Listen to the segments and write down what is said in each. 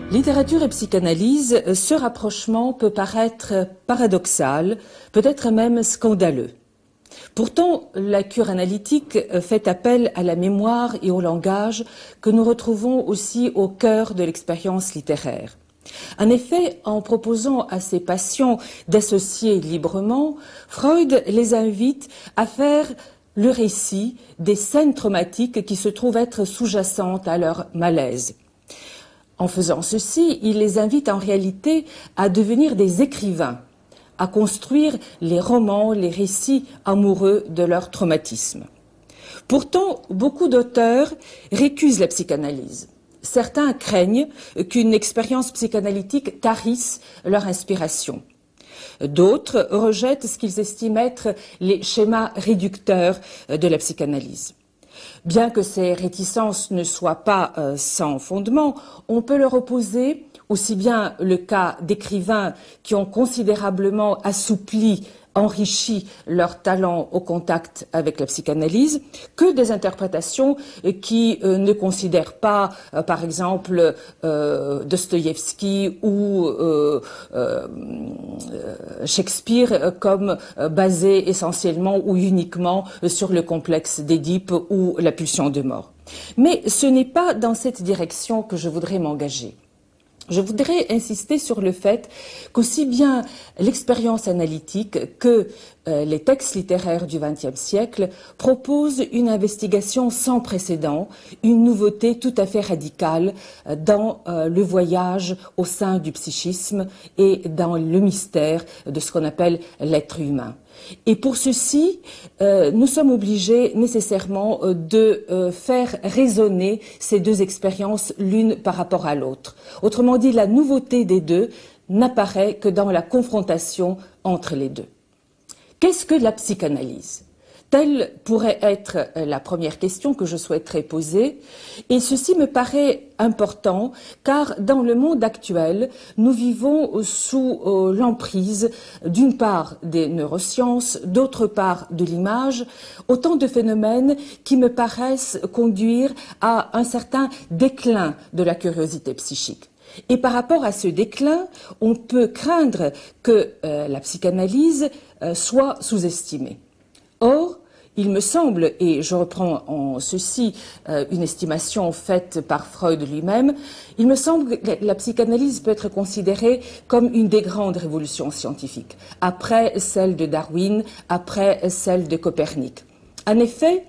Littérature et psychanalyse, ce rapprochement peut paraître paradoxal, peut-être même scandaleux. Pourtant, la cure analytique fait appel à la mémoire et au langage que nous retrouvons aussi au cœur de l'expérience littéraire. En effet, en proposant à ses patients d'associer librement, Freud les invite à faire le récit des scènes traumatiques qui se trouvent être sous-jacentes à leur malaise. En faisant ceci, il les invite en réalité à devenir des écrivains, à construire les romans, les récits amoureux de leur traumatisme. Pourtant, beaucoup d'auteurs récusent la psychanalyse. Certains craignent qu'une expérience psychanalytique tarisse leur inspiration. D'autres rejettent ce qu'ils estiment être les schémas réducteurs de la psychanalyse. Bien que ces réticences ne soient pas sans fondement, on peut leur opposer aussi bien le cas d'écrivains qui ont considérablement assoupli, enrichi leur talent au contact avec la psychanalyse, que des interprétations qui ne considèrent pas, par exemple, Dostoïevski ou Shakespeare comme basés essentiellement ou uniquement sur le complexe d'Édipe ou la pulsion de mort. Mais ce n'est pas dans cette direction que je voudrais m'engager. Je voudrais insister sur le fait qu'aussi bien l'expérience analytique que les textes littéraires du XXe siècle proposent une investigation sans précédent, une nouveauté tout à fait radicale dans le voyage au sein du psychisme et dans le mystère de ce qu'on appelle l'être humain. Et pour ceci, nous sommes obligés nécessairement de faire résonner ces deux expériences l'une par rapport à l'autre. Autrement dit, la nouveauté des deux n'apparaît que dans la confrontation entre les deux. Qu'est-ce que la psychanalyse ? Telle pourrait être la première question que je souhaiterais poser, et ceci me paraît important car dans le monde actuel, nous vivons sous l'emprise d'une part des neurosciences, d'autre part de l'image, autant de phénomènes qui me paraissent conduire à un certain déclin de la curiosité psychique. Et par rapport à ce déclin, on peut craindre que la psychanalyse soit sous-estimée. Or, il me semble, et je reprends en ceci une estimation faite par Freud lui-même, il me semble que la psychanalyse peut être considérée comme une des grandes révolutions scientifiques, après celle de Darwin, après celle de Copernic. En effet,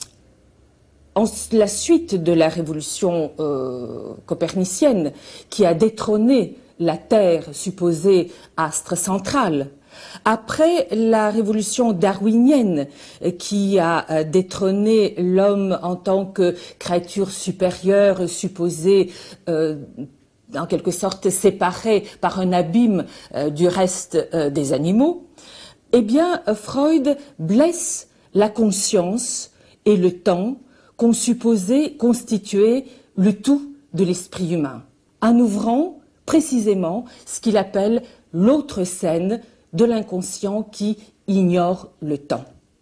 en la suite de la révolution copernicienne, qui a détrôné la Terre supposée astre central, après la révolution darwinienne qui a détrôné l'homme en tant que créature supérieure supposée en quelque sorte séparée par un abîme du reste des animaux, eh bien Freud blesse la conscience et le temps qu'on supposait constituer le tout de l'esprit humain, en ouvrant précisément ce qu'il appelle l'autre scène de l'inconscient qui ignore le temps.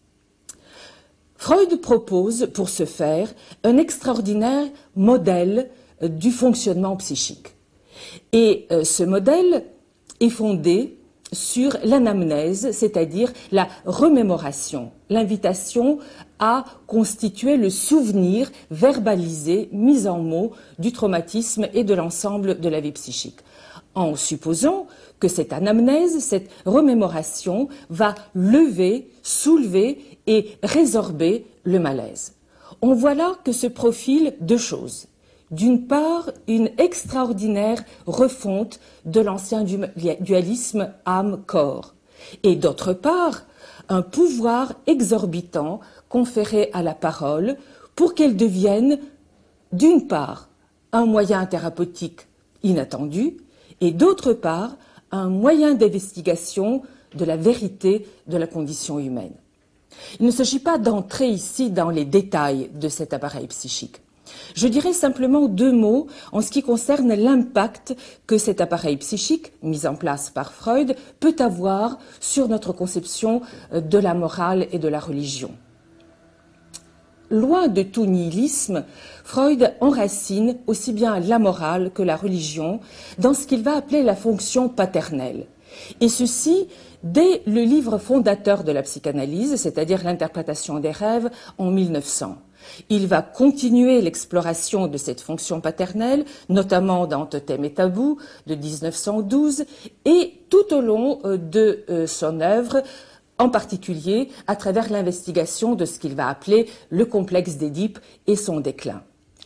Freud propose, pour ce faire, un extraordinaire modèle du fonctionnement psychique. Et ce modèle est fondé sur l'anamnèse, c'est-à-dire la remémoration, l'invitation à constituer le souvenir verbalisé, mis en mots, du traumatisme et de l'ensemble de la vie psychique, en supposant que cette anamnèse, cette remémoration va lever, soulever et résorber le malaise. On voit là que se profilent deux choses. D'une part, une extraordinaire refonte de l'ancien dualisme âme-corps, et d'autre part, un pouvoir exorbitant conféré à la parole pour qu'elle devienne, d'une part, un moyen thérapeutique inattendu, et d'autre part, un moyen d'investigation de la vérité de la condition humaine. Il ne s'agit pas d'entrer ici dans les détails de cet appareil psychique. Je dirais simplement deux mots en ce qui concerne l'impact que cet appareil psychique, mis en place par Freud, peut avoir sur notre conception de la morale et de la religion. loin de tout nihilisme, Freud enracine aussi bien la morale que la religion dans ce qu'il va appeler la fonction paternelle. Et ceci dès le livre fondateur de la psychanalyse, c'est-à-dire l'interprétation des rêves en 1900. Il va continuer l'exploration de cette fonction paternelle, notamment dans Totem et Tabou de 1912, et tout au long de son œuvre, en particulier à travers l'investigation de ce qu'il va appeler le complexe d'Édipe et son déclin.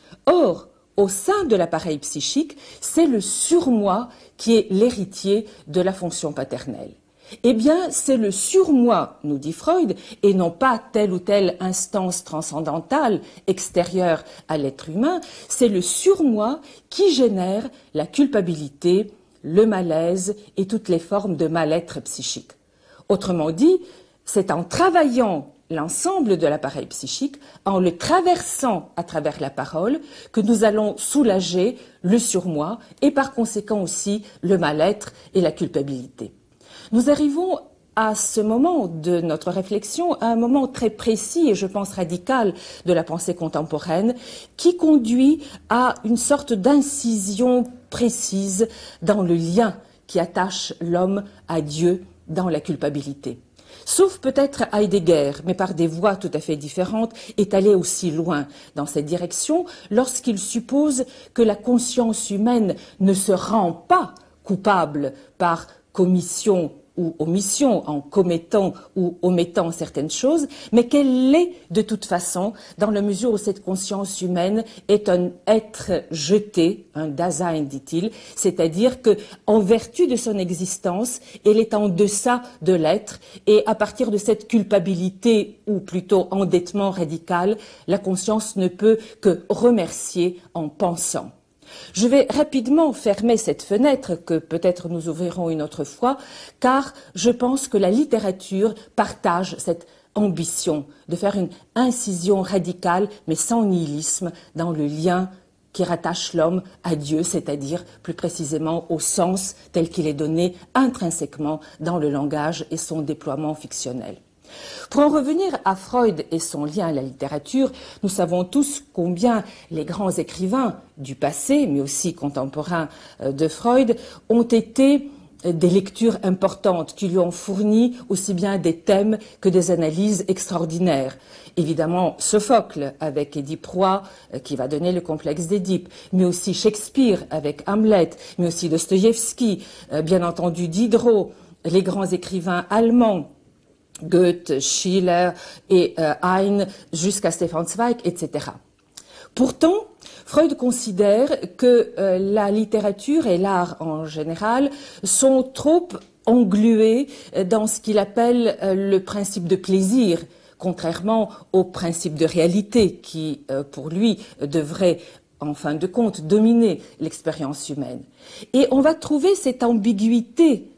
Or, au sein de l'appareil psychique, c'est le surmoi qui est l'héritier de la fonction paternelle. Eh bien, c'est le surmoi, nous dit Freud, et non pas telle ou telle instance transcendantale extérieure à l'être humain, c'est le surmoi qui génère la culpabilité, le malaise et toutes les formes de mal-être psychique. Autrement dit, c'est en travaillant l'ensemble de l'appareil psychique, en le traversant à travers la parole, que nous allons soulager le surmoi et par conséquent aussi le mal-être et la culpabilité. Nous arrivons à ce moment de notre réflexion, à un moment très précis et je pense radical de la pensée contemporaine, qui conduit à une sorte d'incision précise dans le lien qui attache l'homme à Dieu dans la culpabilité. Sauf peut-être Heidegger, mais par des voies tout à fait différentes, est allé aussi loin dans cette direction lorsqu'il suppose que la conscience humaine ne se rend pas coupable par commission ou omission, en commettant ou omettant certaines choses, mais qu'elle l'est de toute façon, dans la mesure où cette conscience humaine est un être jeté, un Dasein, dit-il, c'est-à-dire que, en vertu de son existence, elle est en deçà de l'être, et à partir de cette culpabilité, ou plutôt endettement radical, la conscience ne peut que remercier en pensant. Je vais rapidement fermer cette fenêtre que peut-être nous ouvrirons une autre fois, car je pense que la littérature partage cette ambition de faire une incision radicale, mais sans nihilisme, dans le lien qui rattache l'homme à Dieu, c'est-à-dire plus précisément au sens tel qu'il est donné intrinsèquement dans le langage et son déploiement fictionnel. Pour en revenir à Freud et son lien à la littérature, nous savons tous combien les grands écrivains du passé, mais aussi contemporains de Freud, ont été des lectures importantes qui lui ont fourni aussi bien des thèmes que des analyses extraordinaires. Évidemment, Sophocle avec Édipe Roi, qui va donner le complexe d'Édipe, mais aussi Shakespeare avec Hamlet, mais aussi Dostoïevski, bien entendu Diderot, les grands écrivains allemands, Goethe, Schiller et Heine, jusqu'à Stefan Zweig, etc. Pourtant, Freud considère que la littérature et l'art en général sont trop englués dans ce qu'il appelle le principe de plaisir, contrairement au principe de réalité qui, pour lui, devrait en fin de compte dominer l'expérience humaine. Et on va trouver cette ambiguïté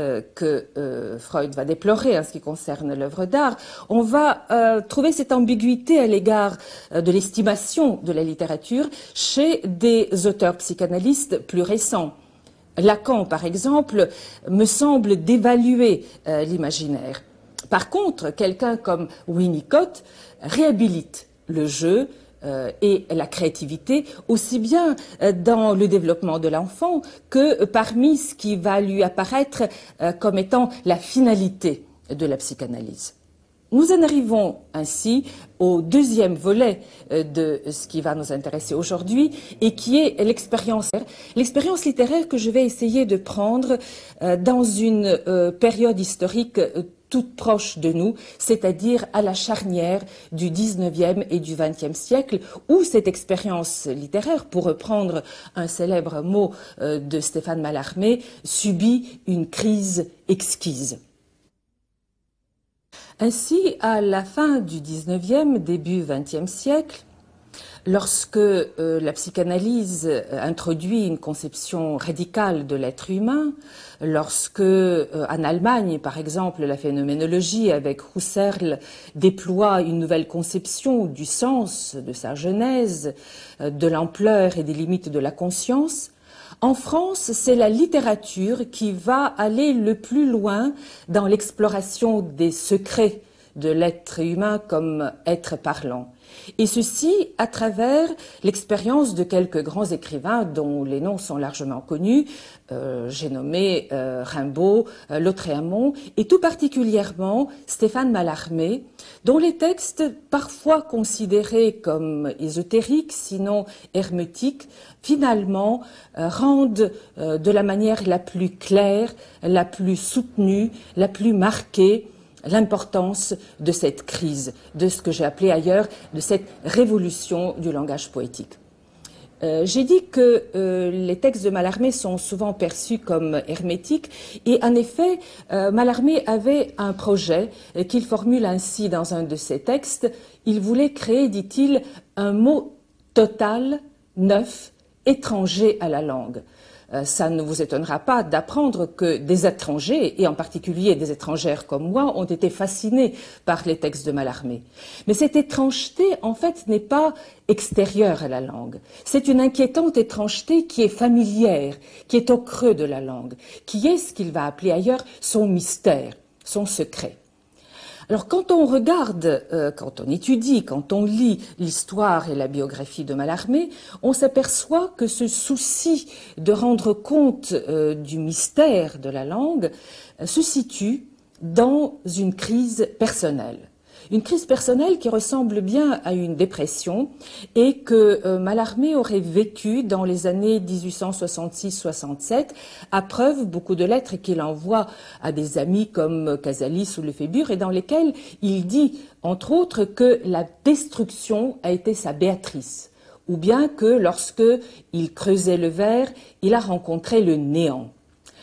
que Freud va déplorer en ce qui concerne l'œuvre d'art, on va trouver cette ambiguïté à l'égard de l'estimation de la littérature chez des auteurs psychanalystes plus récents. Lacan, par exemple, me semble dévaluer l'imaginaire. Par contre, quelqu'un comme Winnicott réhabilite le jeu et la créativité, aussi bien dans le développement de l'enfant que parmi ce qui va lui apparaître comme étant la finalité de la psychanalyse. Nous en arrivons ainsi au deuxième volet de ce qui va nous intéresser aujourd'hui et qui est l'expérience littéraire que je vais essayer de prendre dans une période historique toute proche de nous, c'est-à-dire à la charnière du 19e et du 20e siècle, où cette expérience littéraire, pour reprendre un célèbre mot de Stéphane Mallarmé, subit une crise exquise. Ainsi, à la fin du 19e, début 20e siècle, lorsque la psychanalyse introduit une conception radicale de l'être humain, lorsque, en Allemagne, par exemple, la phénoménologie avec Husserl déploie une nouvelle conception du sens, de sa genèse, de l'ampleur et des limites de la conscience, en France, c'est la littérature qui va aller le plus loin dans l'exploration des secrets de l'être humain comme être parlant. Et ceci à travers l'expérience de quelques grands écrivains dont les noms sont largement connus. J'ai nommé Rimbaud, Lautréamont et tout particulièrement Stéphane Mallarmé, dont les textes, parfois considérés comme ésotériques, sinon hermétiques, finalement rendent de la manière la plus claire, la plus soutenue, la plus marquée l'importance de cette crise, de ce que j'ai appelé ailleurs, de cette révolution du langage poétique. J'ai dit que les textes de Mallarmé sont souvent perçus comme hermétiques et en effet, Mallarmé avait un projet qu'il formule ainsi dans un de ses textes. Il voulait créer, dit-il, un mot total, neuf, étranger à la langue. Ça ne vous étonnera pas d'apprendre que des étrangers, et en particulier des étrangères comme moi, ont été fascinés par les textes de Mallarmé. Mais cette étrangeté, en fait, n'est pas extérieure à la langue. C'est une inquiétante étrangeté qui est familière, qui est au creux de la langue, qui est ce qu'il va appeler ailleurs son mystère, son secret. Alors quand on regarde, quand on étudie, quand on lit l'histoire et la biographie de Mallarmé, on s'aperçoit que ce souci de rendre compte du mystère de la langue se situe dans une crise personnelle. Une crise personnelle qui ressemble bien à une dépression et que Mallarmé aurait vécu dans les années 1866-67, à preuve beaucoup de lettres qu'il envoie à des amis comme Casalis ou Lefébure et dans lesquelles il dit, entre autres, que la destruction a été sa Béatrice, ou bien que lorsque il creusait le verre, il a rencontré le néant.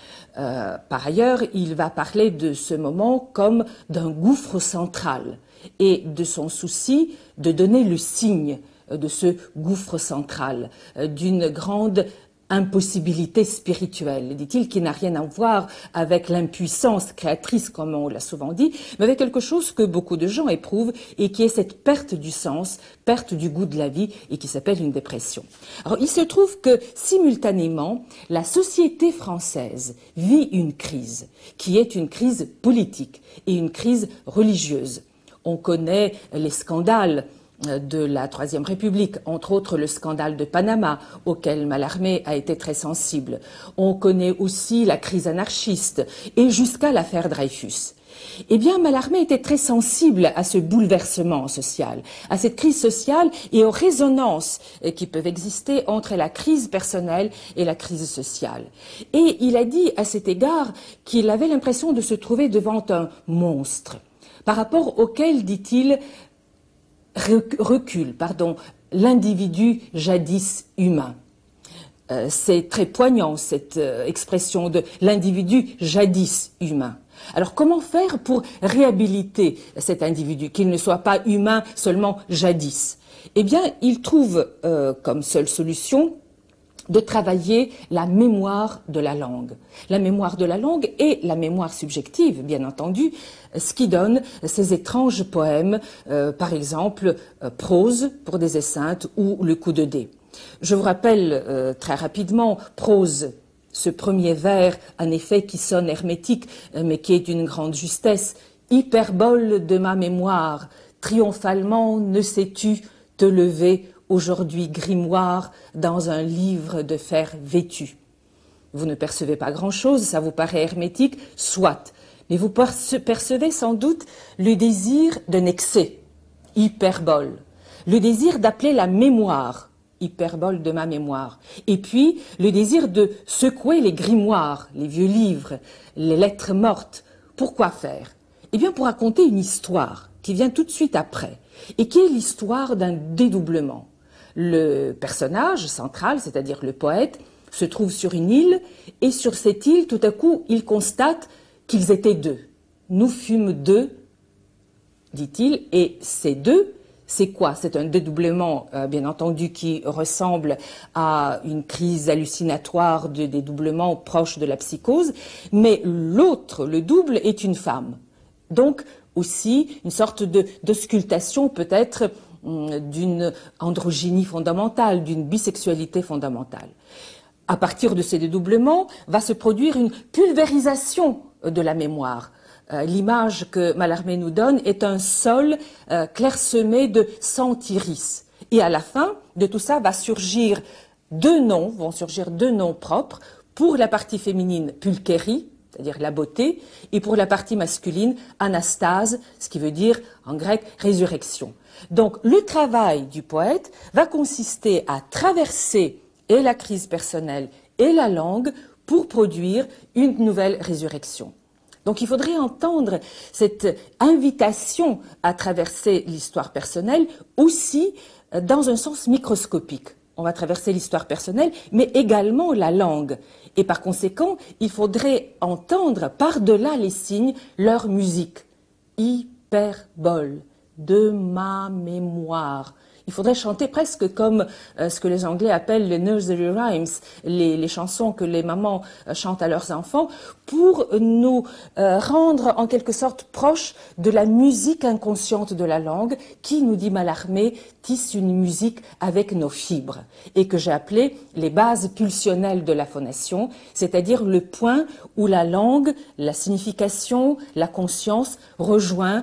Par ailleurs, il va parler de ce moment comme d'un gouffre central et de son souci de donner le signe de ce gouffre central, d'une grande impossibilité spirituelle, dit-il, qui n'a rien à voir avec l'impuissance créatrice, comme on l'a souvent dit, mais avec quelque chose que beaucoup de gens éprouvent et qui est cette perte du sens, perte du goût de la vie et qui s'appelle une dépression. Alors, il se trouve que, simultanément, la société française vit une crise, qui est une crise politique et une crise religieuse. On connaît les scandales de la Troisième République, entre autres le scandale de Panama, auquel Mallarmé a été très sensible. On connaît aussi la crise anarchiste et jusqu'à l'affaire Dreyfus. Eh bien, Mallarmé était très sensible à ce bouleversement social, à cette crise sociale et aux résonances qui peuvent exister entre la crise personnelle et la crise sociale. Et il a dit à cet égard qu'il avait l'impression de se trouver devant un monstre, par rapport auquel, dit-il, recule, l'individu jadis humain. C'est très poignant cette expression de l'individu jadis humain. Alors comment faire pour réhabiliter cet individu, qu'il ne soit pas humain seulement jadis? Eh bien, il trouve comme seule solution de travailler la mémoire de la langue. La mémoire de la langue et la mémoire subjective, bien entendu, ce qui donne ces étranges poèmes, par exemple Prose pour des Esseintes ou Le coup de dé. Je vous rappelle très rapidement Prose, ce premier vers, en effet, qui sonne hermétique, mais qui est d'une grande justesse. Hyperbole de ma mémoire, triomphalement ne sais-tu te lever aujourd'hui grimoire dans un livre de fer vêtu. Vous ne percevez pas grand-chose, ça vous paraît hermétique, soit. Mais vous percevez sans doute le désir d'un excès, hyperbole. Le désir d'appeler la mémoire, hyperbole de ma mémoire. Et puis, le désir de secouer les grimoires, les vieux livres, les lettres mortes. Pourquoi faire? Eh bien, pour raconter une histoire qui vient tout de suite après, et qui est l'histoire d'un dédoublement. Le personnage central, c'est-à-dire le poète, se trouve sur une île, et sur cette île, tout à coup, il constate qu'ils étaient deux. Nous fûmes deux, dit-il, et ces deux, c'est quoi? C'est un dédoublement, bien entendu, qui ressemble à une crise hallucinatoire de dédoublement proche de la psychose, mais l'autre, le double, est une femme. Donc, aussi, une sorte d'auscultation peut-être d'une androgynie fondamentale, d'une bisexualité fondamentale. À partir de ces dédoublements, va se produire une pulvérisation de la mémoire. l'image que Mallarmé nous donne est un sol clairsemé de 100 iris. Et à la fin de tout ça vont surgir deux noms propres. Pour la partie féminine, Pulchérie, c'est-à-dire la beauté, et pour la partie masculine, Anastase, ce qui veut dire en grec résurrection. Donc le travail du poète va consister à traverser et la crise personnelle et la langue pour produire une nouvelle résurrection. Donc il faudrait entendre cette invitation à traverser l'histoire personnelle aussi dans un sens microscopique. On va traverser l'histoire personnelle, mais également la langue. Et par conséquent, il faudrait entendre par-delà les signes leur musique. Hyperbole, de ma mémoire. Il faudrait chanter presque comme ce que les Anglais appellent les nursery rhymes, les chansons que les mamans chantent à leurs enfants, pour nous rendre en quelque sorte proches de la musique inconsciente de la langue qui, nous dit Mallarmé, tisse une musique avec nos fibres et que j'ai appelé les bases pulsionnelles de la phonation, c'est-à-dire le point où la langue, la signification, la conscience rejoint.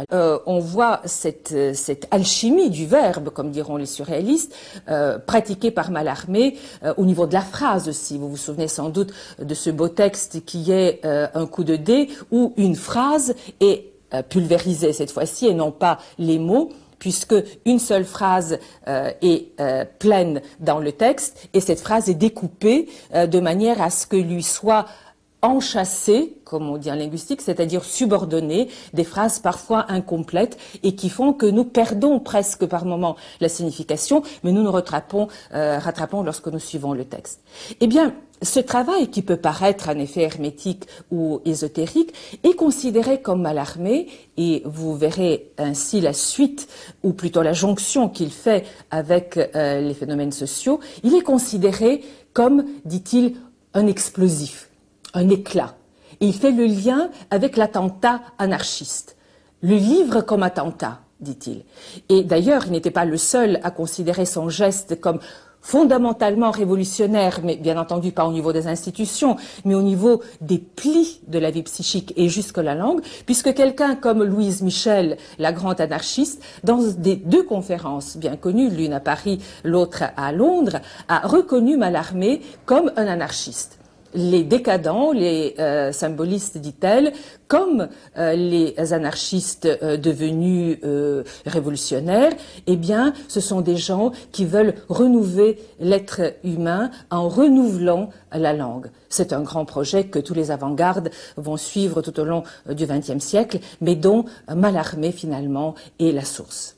On voit cette alchimie du verbe, comme diront les surréalistes, pratiquée par Mallarmé au niveau de la phrase aussi. Vous vous souvenez sans doute de ce beau texte qui est un coup de dé où une phrase est pulvérisée cette fois-ci et non pas les mots, puisque une seule phrase est pleine dans le texte et cette phrase est découpée de manière à ce que lui soit enchâssé, comme on dit en linguistique, c'est-à-dire subordonné, des phrases parfois incomplètes et qui font que nous perdons presque par moments la signification, mais nous nous rattrapons lorsque nous suivons le texte. Eh bien, ce travail qui peut paraître en effet hermétique ou ésotérique est considéré comme Mallarmé, et vous verrez ainsi la suite, ou plutôt la jonction qu'il fait avec les phénomènes sociaux, il est considéré comme, dit-il, un explosif. Un éclat. Et il fait le lien avec l'attentat anarchiste. Le livre comme attentat, dit-il. Et d'ailleurs, il n'était pas le seul à considérer son geste comme fondamentalement révolutionnaire, mais bien entendu pas au niveau des institutions, mais au niveau des plis de la vie psychique et jusque la langue, puisque quelqu'un comme Louise Michel, la grande anarchiste, dans des deux conférences bien connues, l'une à Paris, l'autre à Londres, a reconnu Mallarmé comme un anarchiste. Les décadents, les symbolistes, dit-elle, comme les anarchistes devenus révolutionnaires, eh bien, ce sont des gens qui veulent renouveler l'être humain en renouvelant la langue. C'est un grand projet que tous les avant-gardes vont suivre tout au long du XXe siècle, mais dont Mallarmé, finalement, est la source.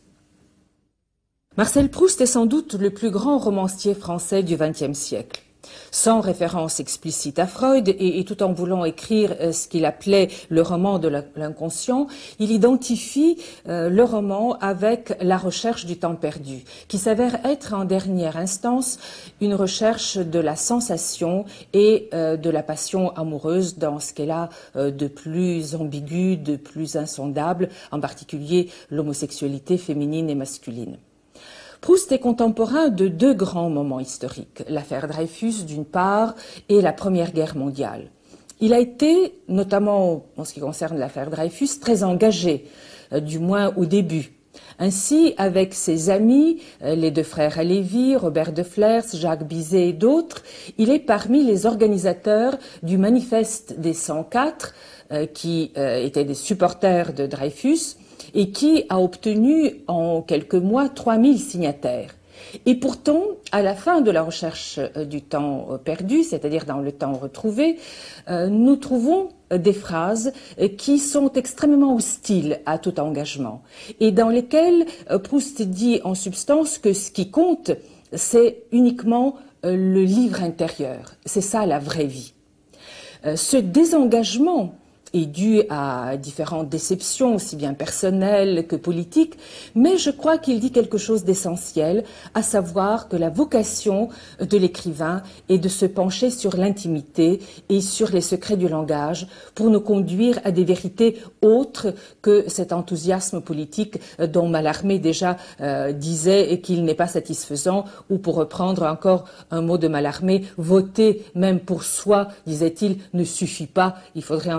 Marcel Proust est sans doute le plus grand romancier français du XXe siècle. Sans référence explicite à Freud et tout en voulant écrire ce qu'il appelait le roman de l'inconscient, il identifie le roman avec la recherche du temps perdu, qui s'avère être en dernière instance une recherche de la sensation et de la passion amoureuse dans ce qu'elle a de plus ambigu, de plus insondable, en particulier l'homosexualité féminine et masculine. Proust est contemporain de deux grands moments historiques, l'affaire Dreyfus d'une part et la Première Guerre mondiale. Il a été, notamment en ce qui concerne l'affaire Dreyfus, très engagé, du moins au début. Ainsi, avec ses amis, les deux frères Halévy, Robert de Flers, Jacques Bizet et d'autres, il est parmi les organisateurs du manifeste des 104, qui étaient des supporters de Dreyfus, et qui a obtenu en quelques mois 3000 signataires. Et pourtant, à la fin de la recherche du temps perdu, c'est-à-dire dans le temps retrouvé, nous trouvons des phrases qui sont extrêmement hostiles à tout engagement et dans lesquelles Proust dit en substance que ce qui compte, c'est uniquement le livre intérieur. C'est ça la vraie vie. Ce désengagement est dû à différentes déceptions, aussi bien personnelles que politiques, mais je crois qu'il dit quelque chose d'essentiel, à savoir que la vocation de l'écrivain est de se pencher sur l'intimité et sur les secrets du langage pour nous conduire à des vérités autres que cet enthousiasme politique dont Mallarmé déjà disait qu'il n'est pas satisfaisant, ou pour reprendre encore un mot de Mallarmé, voter même pour soi, disait-il, ne suffit pas, il faudrait entendre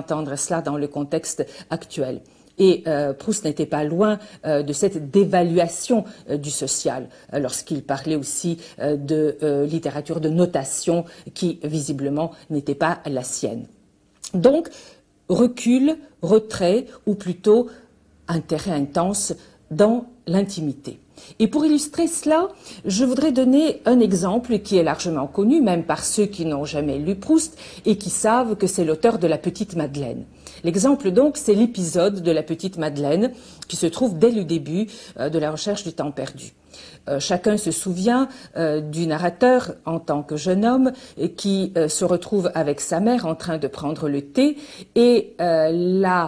cela dans le contexte actuel. Et Proust n'était pas loin de cette dévaluation du social, lorsqu'il parlait aussi de littérature de notation qui, visiblement, n'était pas la sienne. Donc, recul, retrait, ou plutôt intérêt intense dans l'intimité. Et pour illustrer cela, je voudrais donner un exemple qui est largement connu, même par ceux qui n'ont jamais lu Proust et qui savent que c'est l'auteur de La Petite Madeleine. L'exemple donc, c'est l'épisode de La Petite Madeleine qui se trouve dès le début de La Recherche du temps perdu. Chacun se souvient du narrateur en tant que jeune homme qui se retrouve avec sa mère en train de prendre le thé et la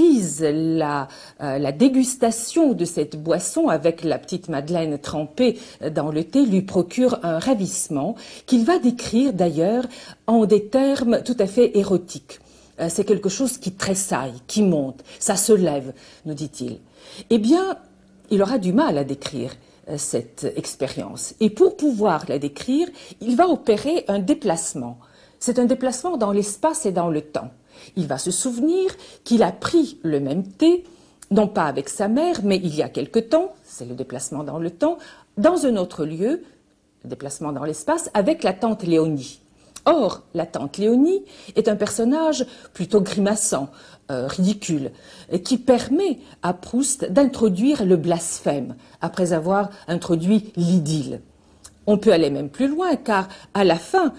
dégustation de cette boisson avec la petite Madeleine trempée dans le thé lui procure un ravissement qu'il va décrire d'ailleurs en des termes tout à fait érotiques. C'est quelque chose qui tressaille, qui monte, ça se lève, nous dit-il. Eh bien, il aura du mal à décrire cette expérience. Et pour pouvoir la décrire, il va opérer un déplacement. C'est un déplacement dans l'espace et dans le temps. Il va se souvenir qu'il a pris le même thé, non pas avec sa mère, mais il y a quelque temps, c'est le déplacement dans le temps, dans un autre lieu, le déplacement dans l'espace, avec la tante Léonie. Or, la tante Léonie est un personnage plutôt grimaçant, ridicule, qui permet à Proust d'introduire le blasphème, après avoir introduit l'idylle. On peut aller même plus loin, car à la fin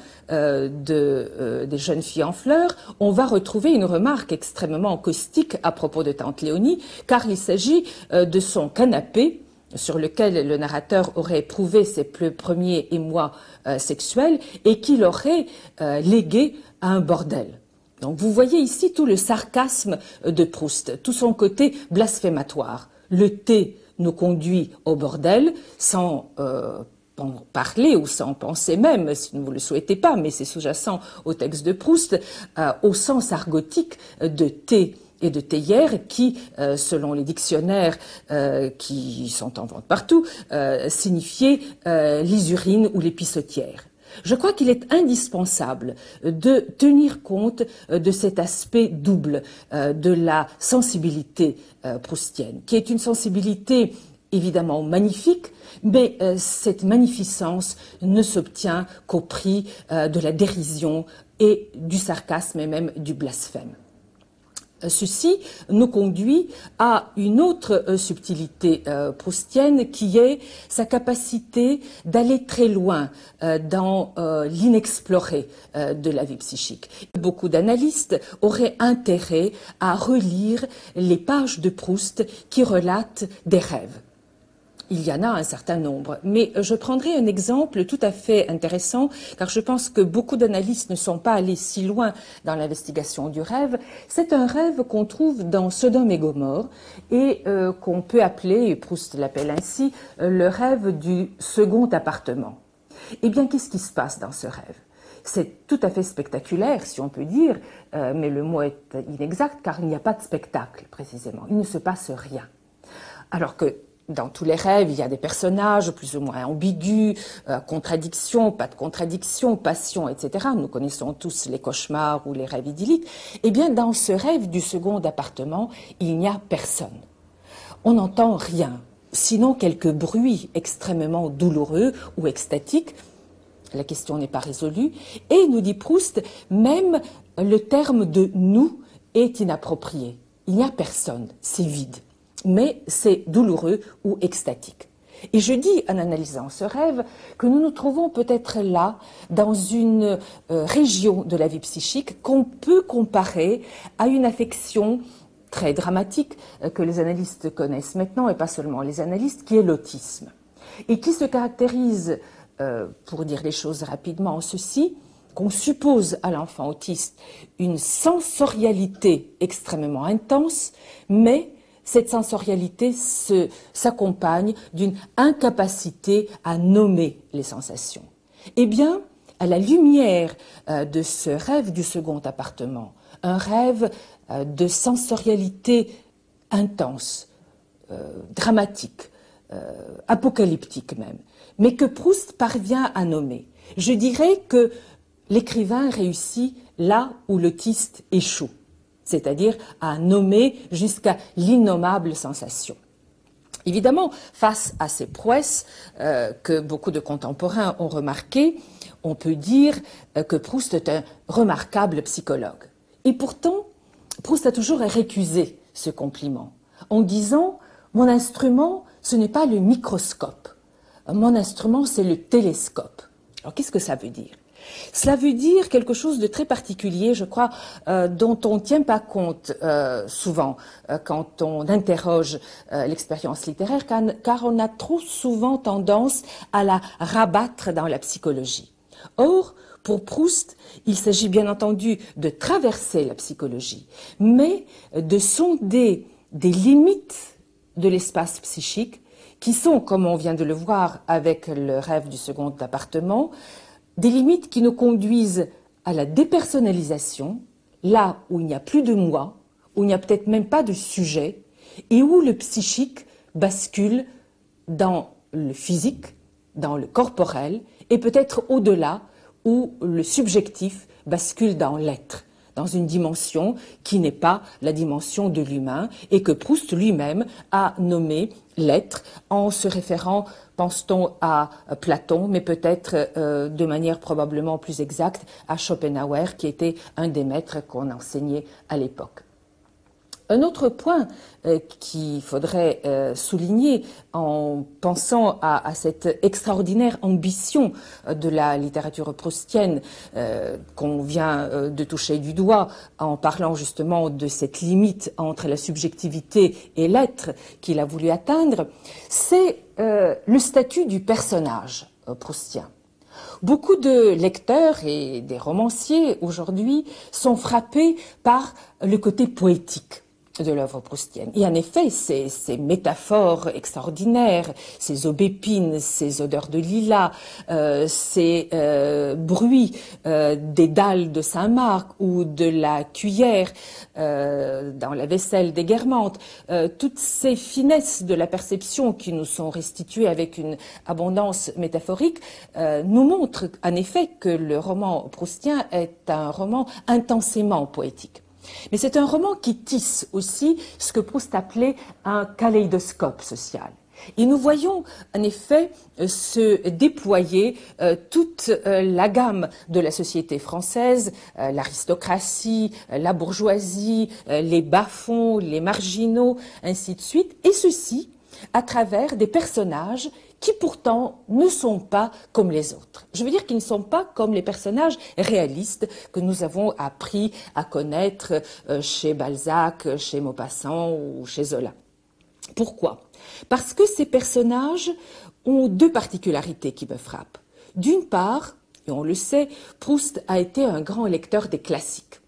des Jeunes filles en fleurs, on va retrouver une remarque extrêmement caustique à propos de tante Léonie, car il s'agit de son canapé, sur lequel le narrateur aurait éprouvé ses premiers émois sexuels et qu'il aurait légué à un bordel. Donc vous voyez ici tout le sarcasme de Proust, tout son côté blasphématoire. Le thé nous conduit au bordel sans parler ou sans penser même, si vous ne le souhaitez pas, mais c'est sous-jacent au texte de Proust, au sens argotique de thé et de théière qui, selon les dictionnaires qui sont en vente partout, signifiaient les urines ou les pissotières. Je crois qu'il est indispensable de tenir compte de cet aspect double de la sensibilité proustienne, qui est une sensibilité évidemment magnifique, mais cette magnificence ne s'obtient qu'au prix de la dérision et du sarcasme et même du blasphème. Ceci nous conduit à une autre subtilité proustienne qui est sa capacité d'aller très loin dans l'inexploré de la vie psychique. Beaucoup d'analystes auraient intérêt à relire les pages de Proust qui relatent des rêves. Il y en a un certain nombre, mais je prendrai un exemple tout à fait intéressant, car je pense que beaucoup d'analystes ne sont pas allés si loin dans l'investigation du rêve. C'est un rêve qu'on trouve dans Sodome et Gomorrhe et qu'on peut appeler, et Proust l'appelle ainsi, le rêve du second appartement. Eh bien, qu'est-ce qui se passe dans ce rêve ? C'est tout à fait spectaculaire, si on peut dire, mais le mot est inexact, car il n'y a pas de spectacle, précisément. Il ne se passe rien. Alors que dans tous les rêves, il y a des personnages plus ou moins ambigus, contradictions, pas de contradictions, passion, etc. Nous connaissons tous les cauchemars ou les rêves idylliques. Eh bien, dans ce rêve du second appartement, il n'y a personne. On n'entend rien, sinon quelques bruits extrêmement douloureux ou extatiques. La question n'est pas résolue. Et, nous dit Proust, même le terme de « nous » est inapproprié. Il n'y a personne, c'est vide. Mais c'est douloureux ou extatique. Et je dis, en analysant ce rêve, que nous nous trouvons peut-être là, dans une région de la vie psychique qu'on peut comparer à une affection très dramatique que les analystes connaissent maintenant, et pas seulement les analystes, qui est l'autisme. Et qui se caractérise, pour dire les choses rapidement, en ceci, qu'on suppose à l'enfant autiste une sensorialité extrêmement intense, mais cette sensorialité s'accompagne d'une incapacité à nommer les sensations. Eh bien, à la lumière de ce rêve du second appartement, un rêve de sensorialité intense, dramatique, apocalyptique même, mais que Proust parvient à nommer. Je dirais que l'écrivain réussit là où l'autiste échoue. c'est-à-dire à nommer jusqu'à l'innommable sensation. Évidemment, face à ces prouesses que beaucoup de contemporains ont remarquées, on peut dire que Proust est un remarquable psychologue. Et pourtant, Proust a toujours récusé ce compliment, en disant « Mon instrument, ce n'est pas le microscope, mon instrument, c'est le télescope ». Alors, qu'est-ce que ça veut dire ? Cela veut dire quelque chose de très particulier, je crois, dont on ne tient pas compte souvent quand on interroge l'expérience littéraire, car on a trop souvent tendance à la rabattre dans la psychologie. Or, pour Proust, il s'agit bien entendu de traverser la psychologie, mais de sonder des limites de l'espace psychique qui sont, comme on vient de le voir avec le rêve du second appartement, des limites qui nous conduisent à la dépersonnalisation, là où il n'y a plus de moi, où il n'y a peut-être même pas de sujet, et où le psychique bascule dans le physique, dans le corporel, et peut-être au-delà, où le subjectif bascule dans l'être, dans une dimension qui n'est pas la dimension de l'humain, et que Proust lui-même a nommé l'être en se référant, pense-t-on, à Platon, mais peut-être de manière probablement plus exacte à Schopenhauer, qui était un des maîtres qu'on enseignait à l'époque. Un autre point qu'il faudrait souligner en pensant à cette extraordinaire ambition de la littérature proustienne qu'on vient de toucher du doigt en parlant justement de cette limite entre la subjectivité et l'être qu'il a voulu atteindre, c'est le statut du personnage proustien. Beaucoup de lecteurs et des romanciers aujourd'hui sont frappés par le côté poétique de l'œuvre proustienne. Et en effet, ces métaphores extraordinaires, ces aubépines, ces odeurs de lilas, ces bruits des dalles de Saint-Marc ou de la cuillère dans la vaisselle des Guermantes, toutes ces finesses de la perception qui nous sont restituées avec une abondance métaphorique nous montrent en effet que le roman proustien est un roman intensément poétique. Mais c'est un roman qui tisse aussi ce que Proust appelait un kaléidoscope social. Et nous voyons en effet se déployer toute la gamme de la société française, l'aristocratie, la bourgeoisie, les bas-fonds, les marginaux, ainsi de suite, et ceci à travers des personnages qui pourtant ne sont pas comme les autres. Je veux dire qu'ils ne sont pas comme les personnages réalistes que nous avons appris à connaître chez Balzac, chez Maupassant ou chez Zola. Pourquoi ? Parce que ces personnages ont deux particularités qui me frappent. D'une part, et on le sait, Proust a été un grand lecteur des classiques.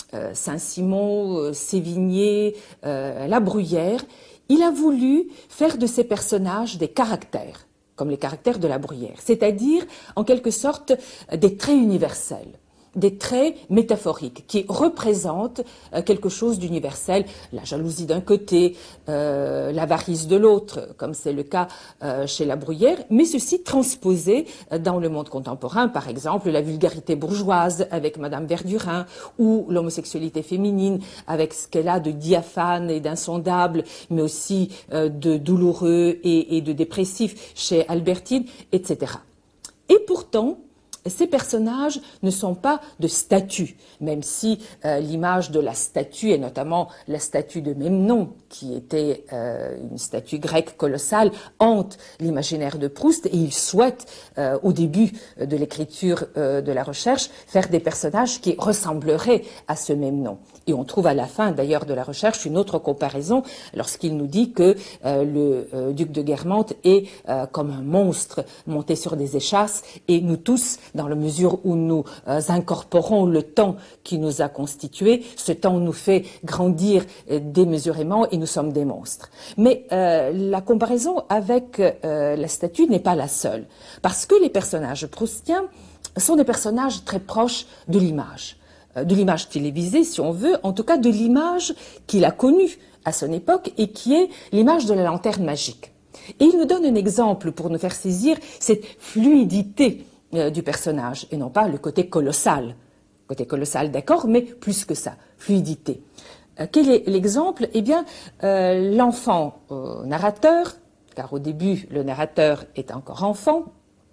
Saint-Simon, Sévigné, La Bruyère. Il a voulu faire de ces personnages des caractères, comme les caractères de La Bruyère, c'est-à-dire, en quelque sorte, des traits universels, des traits métaphoriques qui représentent quelque chose d'universel, la jalousie d'un côté, l'avarice de l'autre, comme c'est le cas chez La Bruyère, mais ceci transposé dans le monde contemporain, par exemple la vulgarité bourgeoise avec Madame Verdurin, ou l'homosexualité féminine avec ce qu'elle a de diaphane et d'insondable, mais aussi de douloureux et de dépressif chez Albertine, etc. Et pourtant, ces personnages ne sont pas de statues, même si l'image de la statue, et notamment la statue de Memnon, qui était une statue grecque colossale, hante l'imaginaire de Proust, et il souhaite, au début de l'écriture de la recherche, faire des personnages qui ressembleraient à ce Memnon. Et on trouve à la fin, d'ailleurs, de la recherche, une autre comparaison, lorsqu'il nous dit que le duc de Guermantes est comme un monstre monté sur des échasses, et nous tous, dans la mesure où nous incorporons le temps qui nous a constitués, ce temps nous fait grandir démesurément et nous sommes des monstres. Mais la comparaison avec la statue n'est pas la seule, parce que les personnages proustiens sont des personnages très proches de l'image télévisée, si on veut, en tout cas de l'image qu'il a connue à son époque et qui est l'image de la lanterne magique. Et il nous donne un exemple pour nous faire saisir cette fluidité du personnage, et non pas le côté colossal Côté colossal, d'accord, mais plus que ça, fluidité. Quel est l'exemple? Eh bien, l'enfant narrateur, car au début, le narrateur est encore enfant,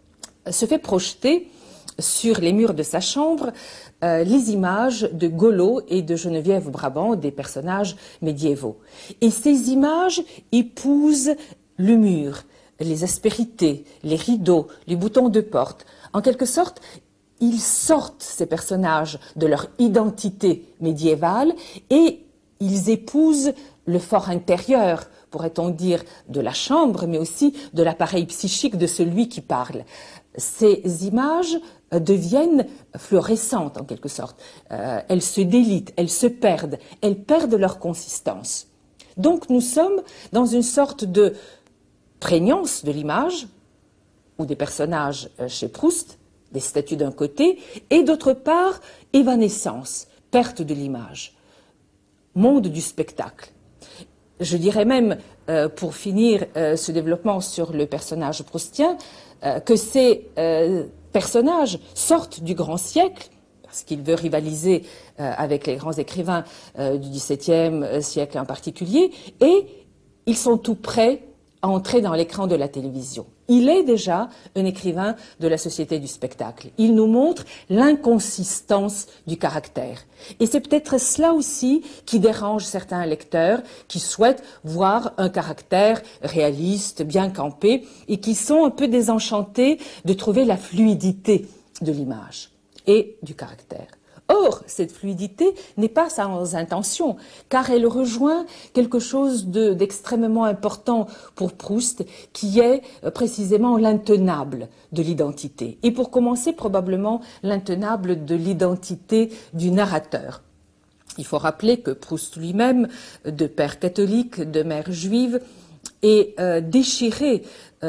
se fait projeter sur les murs de sa chambre les images de Golo et de Geneviève Brabant, des personnages médiévaux. Et ces images épousent le mur, les aspérités, les rideaux, les boutons de porte. En quelque sorte, ils sortent, ces personnages, de leur identité médiévale et ils épousent le fort intérieur, pourrait-on dire, de la chambre, mais aussi de l'appareil psychique de celui qui parle. Ces images deviennent fluorescentes en quelque sorte. Elles se délitent, elles se perdent, elles perdent leur consistance. Donc nous sommes dans une sorte de prégnance de l'image, ou des personnages chez Proust, des statues d'un côté, et d'autre part, évanescence, perte de l'image, monde du spectacle. Je dirais même, pour finir ce développement sur le personnage proustien, que ces personnages sortent du grand siècle, parce qu'il veut rivaliser avec les grands écrivains du XVIIe siècle en particulier, et ils sont tout prêts à entrer dans l'écran de la télévision. Il est déjà un écrivain de la société du spectacle. Il nous montre l'inconsistance du caractère. Et c'est peut-être cela aussi qui dérange certains lecteurs qui souhaitent voir un caractère réaliste, bien campé, et qui sont un peu désenchantés de trouver la fluidité de l'image et du caractère. Or, cette fluidité n'est pas sans intention, car elle rejoint quelque chose d'extrêmement important pour Proust, qui est précisément l'intenable de l'identité. Et pour commencer, probablement l'intenable de l'identité du narrateur. Il faut rappeler que Proust lui-même, de père catholique, de mère juive, est déchiré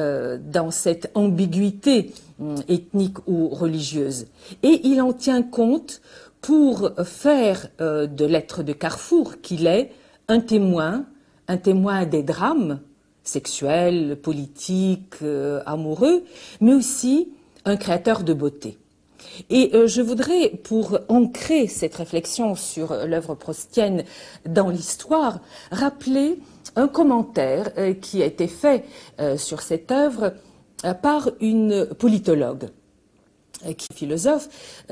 dans cette ambiguïté ethnique ou religieuse. Et il en tient compte pour faire de l'être de carrefour qu'il est un témoin des drames sexuels, politiques, amoureux, mais aussi un créateur de beauté. Et je voudrais, pour ancrer cette réflexion sur l'œuvre proustienne dans l'histoire, rappeler un commentaire qui a été fait sur cette œuvre par une politologue, philosophe,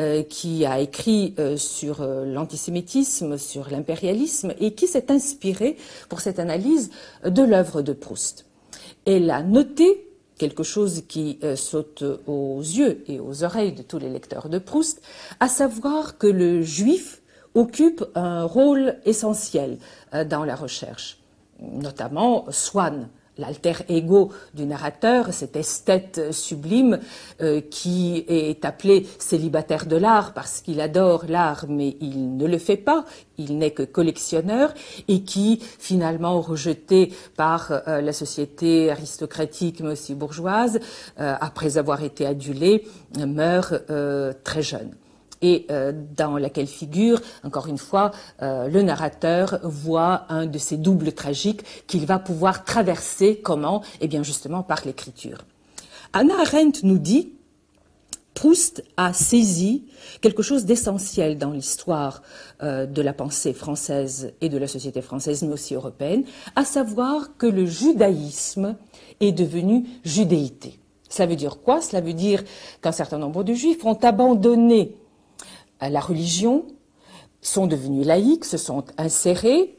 qui a écrit sur l'antisémitisme, sur l'impérialisme, et qui s'est inspiré pour cette analyse de l'œuvre de Proust. Elle a noté quelque chose qui saute aux yeux et aux oreilles de tous les lecteurs de Proust, à savoir que le juif occupe un rôle essentiel dans la recherche, notamment Swann, l'alter ego du narrateur, cet esthète sublime qui est appelé célibataire de l'art parce qu'il adore l'art mais il ne le fait pas, il n'est que collectionneur et qui, finalement rejeté par la société aristocratique mais aussi bourgeoise, après avoir été adulé, meurt très jeune. Et dans laquelle figure, encore une fois, le narrateur voit un de ces doubles tragiques qu'il va pouvoir traverser. Comment? Eh bien justement par l'écriture. Hannah Arendt nous dit Proust a saisi quelque chose d'essentiel dans l'histoire de la pensée française et de la société française, mais aussi européenne, à savoir que le judaïsme est devenu judéité. Cela veut dire quoi? Cela veut dire qu'un certain nombre de juifs ont abandonné la religion, sont devenus laïcs, se sont insérés,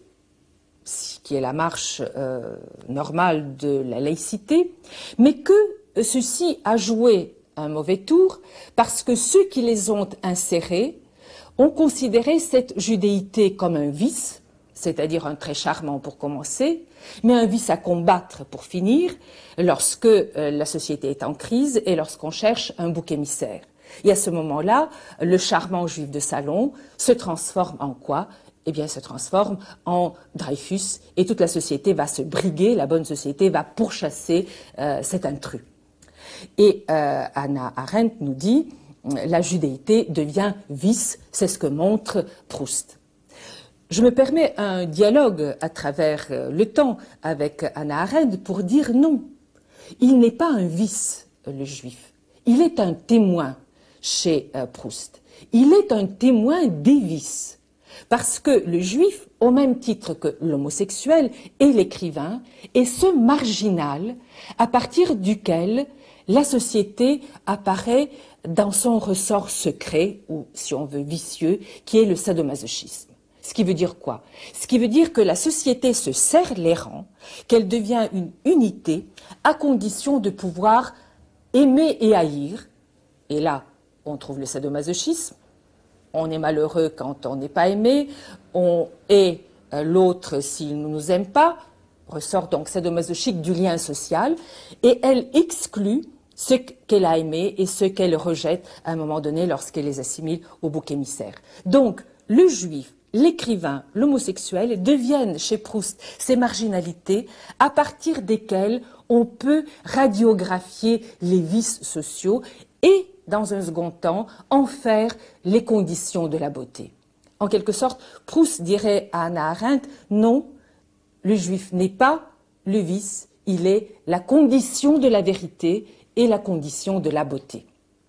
ce qui est la marche normale de la laïcité, mais que ceci a joué un mauvais tour parce que ceux qui les ont insérés ont considéré cette judéité comme un vice, c'est-à-dire un trait charmant pour commencer, mais un vice à combattre pour finir, lorsque la société est en crise et lorsqu'on cherche un bouc émissaire. Et à ce moment-là, le charmant juif de salon se transforme en quoi? Eh bien, il se transforme en Dreyfus et toute la société va se briguer, la bonne société va pourchasser cet intrus. Et Hannah Arendt nous dit, la judéité devient vice, c'est ce que montre Proust. Je me permets un dialogue à travers le temps avec Hannah Arendt pour dire non, il n'est pas un vice, le juif, il est un témoin. chez Proust. Il est un témoin des vices, parce que le juif, au même titre que l'homosexuel et l'écrivain, est ce marginal à partir duquel la société apparaît dans son ressort secret, ou si on veut vicieux, qui est le sadomasochisme. Ce qui veut dire quoi? Ce qui veut dire que la société se serre les rangs, qu'elle devient une unité, à condition de pouvoir aimer et haïr. Et là, on trouve le sadomasochisme. On est malheureux quand on n'est pas aimé, on hait l'autre s'il ne nous aime pas, ressort donc sadomasochique du lien social, et elle exclut ce qu'elle a aimé et ce qu'elle rejette à un moment donné lorsqu'elle les assimile au bouc émissaire. Donc, le juif, l'écrivain, l'homosexuel deviennent chez Proust ces marginalités à partir desquelles on peut radiographier les vices sociaux et, dans un second temps, en faire les conditions de la beauté. En quelque sorte, Proust dirait à Hannah Arendt, non, le juif n'est pas le vice, il est la condition de la vérité et la condition de la beauté.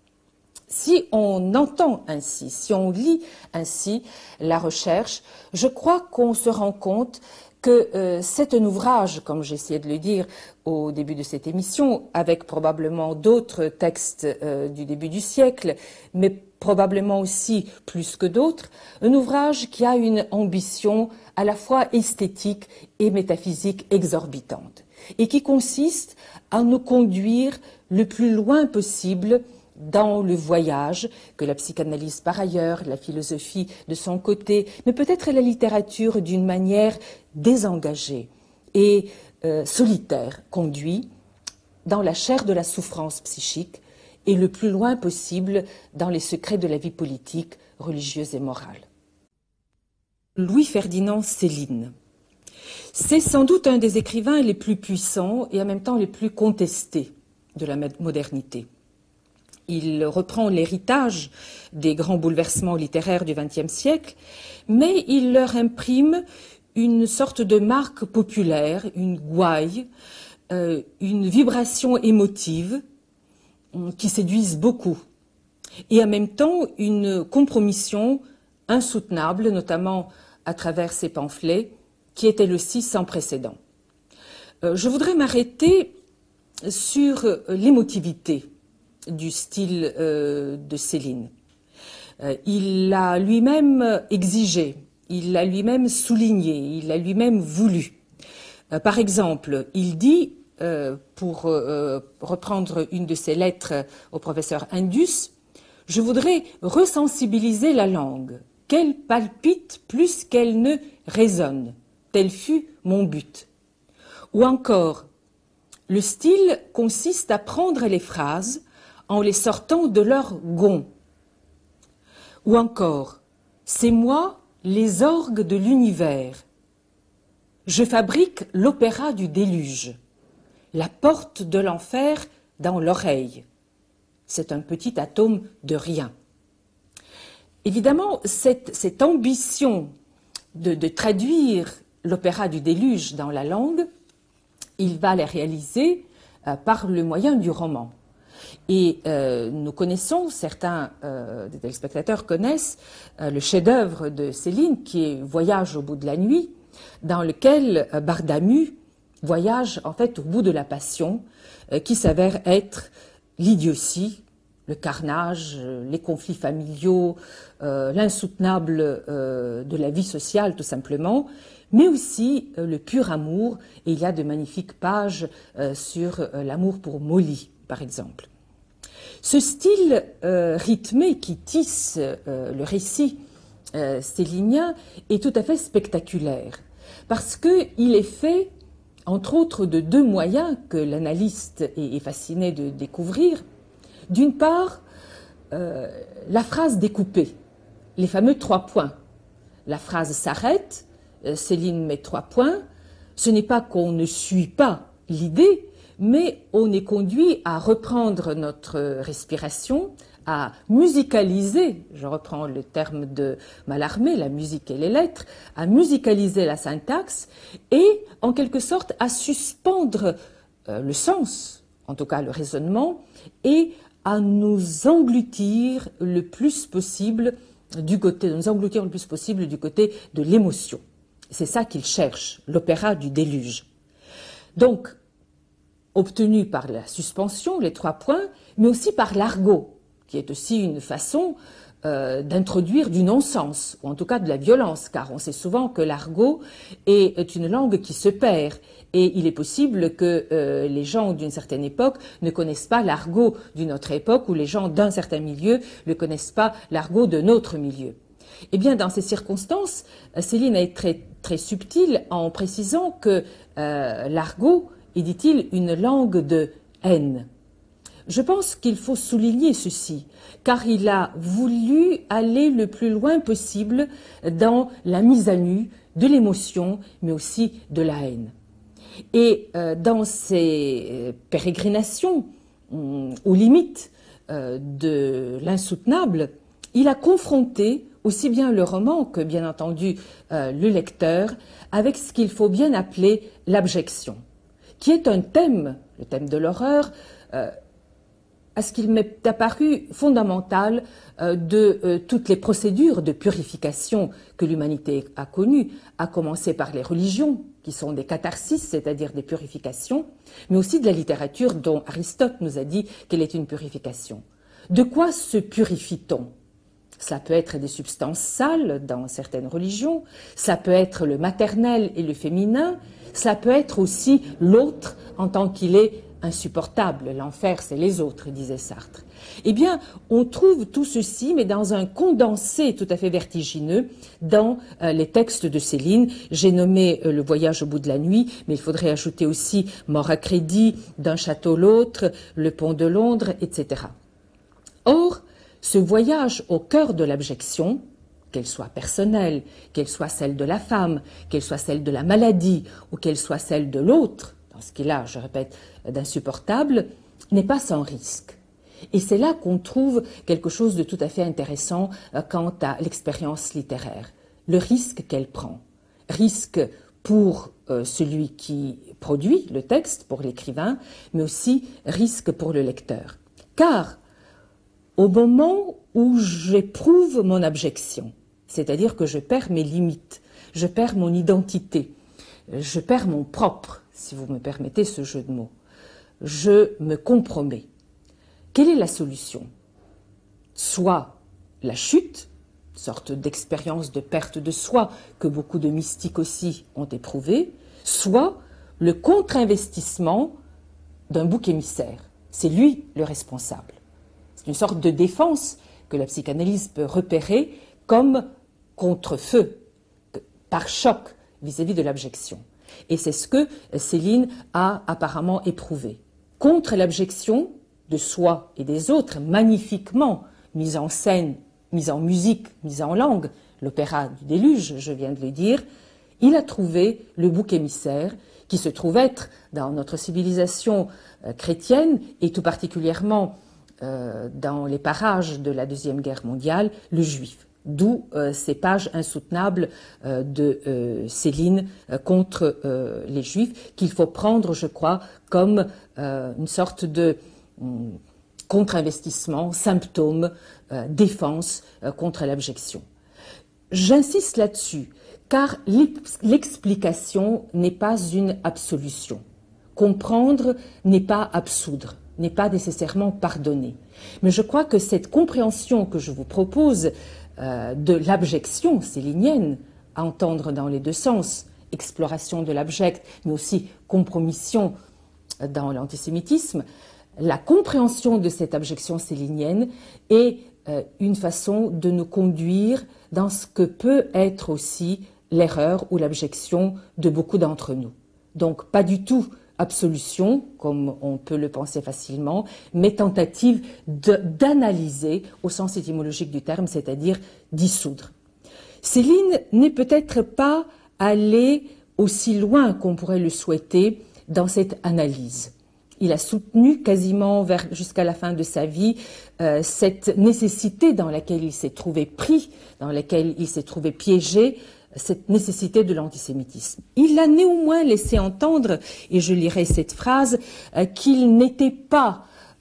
Si on entend ainsi, si on lit ainsi la recherche, je crois qu'on se rend compte que c'est un ouvrage, comme j'essayais de le dire au début de cette émission, avec probablement d'autres textes du début du siècle, mais probablement aussi plus que d'autres, un ouvrage qui a une ambition à la fois esthétique et métaphysique exorbitante, et qui consiste à nous conduire le plus loin possible dans le voyage que la psychanalyse par ailleurs, la philosophie de son côté, mais peut-être la littérature d'une manière désengagée et solitaire conduit dans la chair de la souffrance psychique et le plus loin possible dans les secrets de la vie politique, religieuse et morale. Louis-Ferdinand Céline. C'est sans doute un des écrivains les plus puissants et en même temps les plus contestés de la modernité. Il reprend l'héritage des grands bouleversements littéraires du XXe siècle, mais il leur imprime une sorte de marque populaire, une gouaille, une vibration émotive qui séduisent beaucoup, et en même temps une compromission insoutenable, notamment à travers ses pamphlets, qui est elle aussi sans précédent. Je voudrais m'arrêter sur l'émotivité du style de Céline. Il l'a lui-même exigé, il l'a lui-même souligné, il l'a lui-même voulu. Par exemple, il dit, pour reprendre une de ses lettres au professeur Indus, « Je voudrais resensibiliser la langue, qu'elle palpite plus qu'elle ne résonne. Tel fut mon but. » Ou encore, « Le style consiste à prendre les phrases en les sortant de leur gond. » Ou encore, « C'est moi les orgues de l'univers. Je fabrique l'opéra du déluge, la porte de l'enfer dans l'oreille. C'est un petit atome de rien. » Évidemment, cette ambition de traduire l'opéra du déluge dans la langue, il va la réaliser par le moyen du roman. Et nous connaissons, certains des téléspectateurs connaissent le chef-d'œuvre de Céline qui est Voyage au bout de la nuit, dans lequel Bardamu voyage en fait au bout de la passion, qui s'avère être l'idiotie, le carnage, les conflits familiaux, l'insoutenable de la vie sociale tout simplement, mais aussi le pur amour. Et il y a de magnifiques pages sur l'amour pour Molly, par exemple. Ce style rythmé qui tisse le récit célinien est tout à fait spectaculaire, parce qu'il est fait, entre autres, de deux moyens que l'analyste est fasciné de découvrir. D'une part, la phrase découpée, les fameux 3 points. La phrase s'arrête, Céline met 3 points. Ce n'est pas qu'on ne suit pas l'idée, mais on est conduit à reprendre notre respiration, à musicaliser, je reprends le terme de Mallarmé, la musique et les lettres, à musicaliser la syntaxe et, en quelque sorte, à suspendre le sens, en tout cas le raisonnement, et à nous engloutir le plus possible du côté de l'émotion. C'est ça qu'il cherche, l'opéra du déluge. Donc, obtenu par la suspension, les 3 points, mais aussi par l'argot, qui est aussi une façon d'introduire du non-sens, ou en tout cas de la violence, car on sait souvent que l'argot est une langue qui se perd, et il est possible que les gens d'une certaine époque ne connaissent pas l'argot d'une autre époque, ou les gens d'un certain milieu ne connaissent pas l'argot d'un autre milieu. Eh bien, dans ces circonstances, Céline est très subtile en précisant que l'argot est, dit-il, une langue de haine. Je pense qu'il faut souligner ceci, car il a voulu aller le plus loin possible dans la mise à nu de l'émotion, mais aussi de la haine. Et dans ses pérégrinations, aux limites de l'insoutenable, il a confronté aussi bien le roman que, bien entendu, le lecteur, avec ce qu'il faut bien appeler l'abjection, qui est un thème, le thème de l'horreur, à ce qu'il m'est apparu fondamental de toutes les procédures de purification que l'humanité a connues, à commencer par les religions, qui sont des catharsis, c'est-à-dire des purifications, mais aussi de la littérature dont Aristote nous a dit qu'elle est une purification. De quoi se purifie-t-on ? Cela peut être des substances sales dans certaines religions, ça peut être le maternel et le féminin, ça peut être aussi l'autre en tant qu'il est insupportable. L'enfer, c'est les autres, disait Sartre. Eh bien, on trouve tout ceci, mais dans un condensé tout à fait vertigineux dans les textes de Céline. J'ai nommé Le voyage au bout de la nuit, mais il faudrait ajouter aussi Mort à crédit, D'un château l'autre, Le pont de Londres, etc. Or, ce voyage au cœur de l'abjection, qu'elle soit personnelle, qu'elle soit celle de la femme, qu'elle soit celle de la maladie ou qu'elle soit celle de l'autre, dans ce qu'il a, je répète, d'insupportable, n'est pas sans risque. Et c'est là qu'on trouve quelque chose de tout à fait intéressant quant à l'expérience littéraire. Le risque qu'elle prend. Risque pour celui qui produit le texte, pour l'écrivain, mais aussi risque pour le lecteur. Car au moment où j'éprouve mon abjection, c'est-à-dire que je perds mes limites, je perds mon identité, je perds mon propre, si vous me permettez ce jeu de mots, je me compromets. Quelle est la solution? Soit la chute, sorte d'expérience de perte de soi que beaucoup de mystiques aussi ont éprouvée, soit le contre-investissement d'un bouc émissaire. C'est lui le responsable. C'est une sorte de défense que la psychanalyse peut repérer comme contre-feu, par choc vis-à-vis de l'abjection. Et c'est ce que Céline a apparemment éprouvé. Contre l'abjection de soi et des autres, magnifiquement mise en scène, mise en musique, mise en langue, l'opéra du déluge, je viens de le dire, il a trouvé le bouc émissaire qui se trouve être, dans notre civilisation chrétienne, et tout particulièrement dans les parages de la Deuxième Guerre mondiale, le juif. D'où ces pages insoutenables de Céline contre les juifs, qu'il faut prendre, je crois, comme une sorte de contre-investissement, symptôme, défense contre l'abjection. J'insiste là-dessus, car l'explication n'est pas une absolution. Comprendre n'est pas absoudre, n'est pas nécessairement pardonner. Mais je crois que cette compréhension que je vous propose de l'abjection célinienne, à entendre dans les deux sens, exploration de l'abject, mais aussi compromission dans l'antisémitisme, la compréhension de cette abjection célinienne est une façon de nous conduire dans ce que peut être aussi l'erreur ou l'abjection de beaucoup d'entre nous. Donc pas du tout absolution, comme on peut le penser facilement, mais tentative d'analyser au sens étymologique du terme, c'est-à-dire dissoudre. Céline n'est peut-être pas allée aussi loin qu'on pourrait le souhaiter dans cette analyse. Il a soutenu quasiment jusqu'à la fin de sa vie cette nécessité dans laquelle il s'est trouvé pris, dans laquelle il s'est trouvé piégé, cette nécessité de l'antisémitisme. Il a néanmoins laissé entendre, et je lirai cette phrase, qu'il n'était pas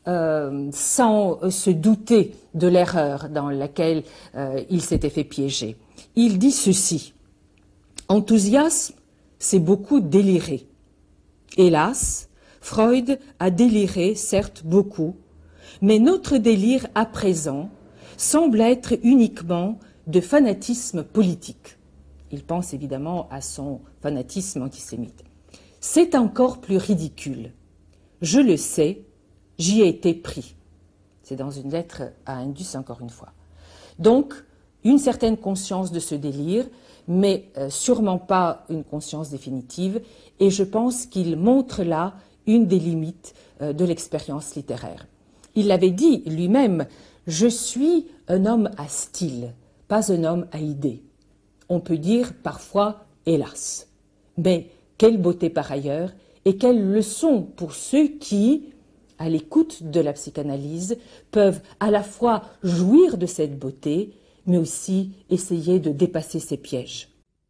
sans se douter de l'erreur dans laquelle il s'était fait piéger. Il dit ceci: enthousiasme, c'est beaucoup délirer. Hélas, Freud a déliré, certes beaucoup, mais notre délire à présent semble être uniquement de fanatisme politique. Il pense évidemment à son fanatisme antisémite. C'est encore plus ridicule. Je le sais, j'y ai été pris. C'est dans une lettre à Indus, encore une fois. Donc, une certaine conscience de ce délire, mais sûrement pas une conscience définitive, et je pense qu'il montre là une des limites de l'expérience littéraire. Il l'avait dit lui-même, « Je suis un homme à style, pas un homme à idées. » On peut dire parfois « hélas ». Mais quelle beauté par ailleurs, et quelle leçon pour ceux qui, à l'écoute de la psychanalyse, peuvent à la fois jouir de cette beauté, mais aussi essayer de dépasser ses pièges.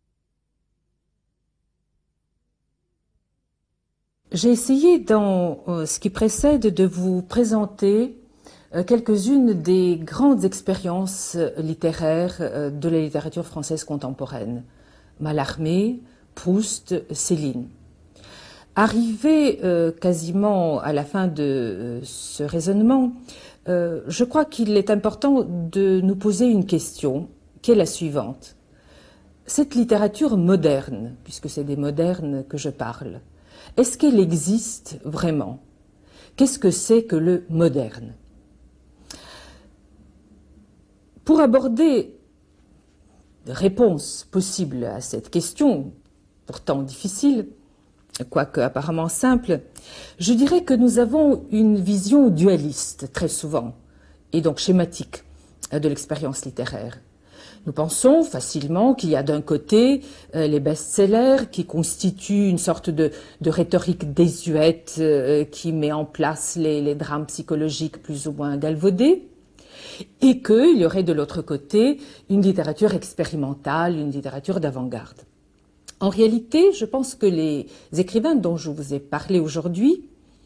J'ai essayé dans ce qui précède de vous présenter quelques-unes des grandes expériences littéraires de la littérature française contemporaine. Mallarmé, Proust, Céline. Arrivé quasiment à la fin de ce raisonnement, je crois qu'il est important de nous poser une question qui est la suivante. Cette littérature moderne, puisque c'est des modernes que je parle, est-ce qu'elle existe vraiment? Qu'est-ce que c'est que le moderne? Pour aborder des réponses possibles à cette question, pourtant difficile, quoique apparemment simple, je dirais que nous avons une vision dualiste très souvent, et donc schématique, de l'expérience littéraire. Nous pensons facilement qu'il y a d'un côté les best-sellers qui constituent une sorte de rhétorique désuète qui met en place les drames psychologiques plus ou moins galvaudés, et qu'il y aurait de l'autre côté une littérature expérimentale, une littérature d'avant-garde. En réalité, je pense que les écrivains dont je vous ai parlé aujourd'hui,